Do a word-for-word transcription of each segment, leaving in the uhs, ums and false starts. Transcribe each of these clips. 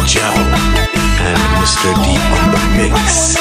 Joe and Mister D on the mix.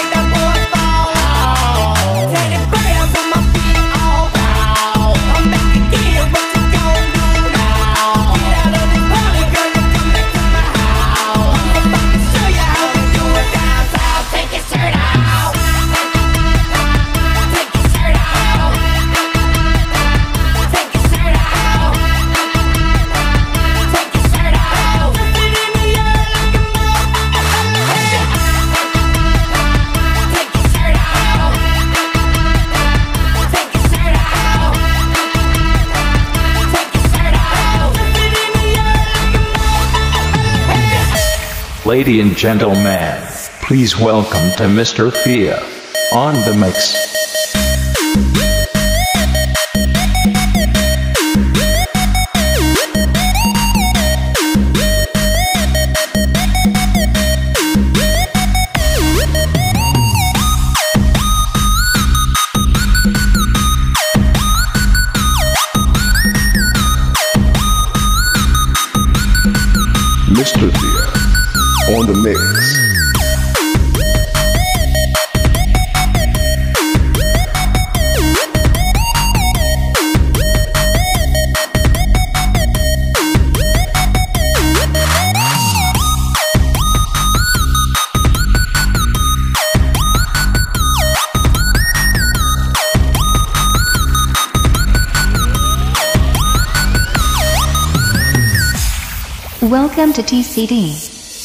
Ladies and gentlemen, please welcome to Mister Thea on the mix. Mister Thea on the mix. Welcome to T C D.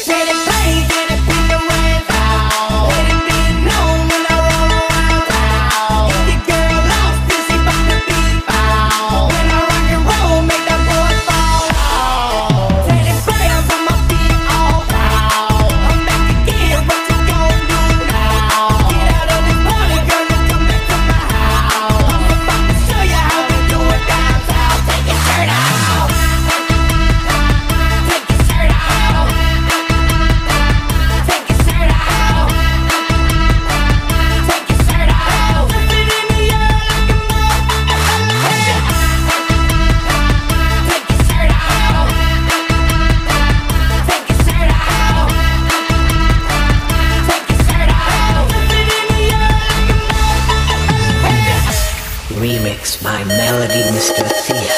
Remix by Melody, Mister Thea.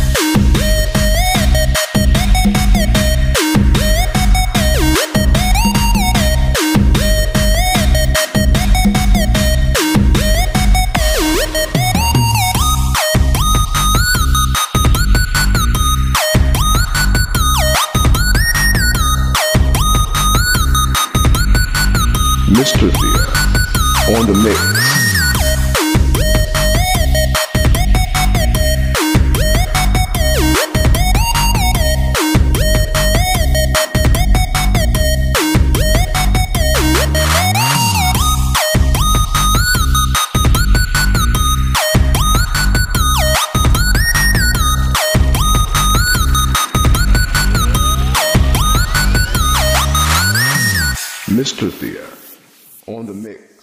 Mister Thea on the mix. Mister Thea on the mix.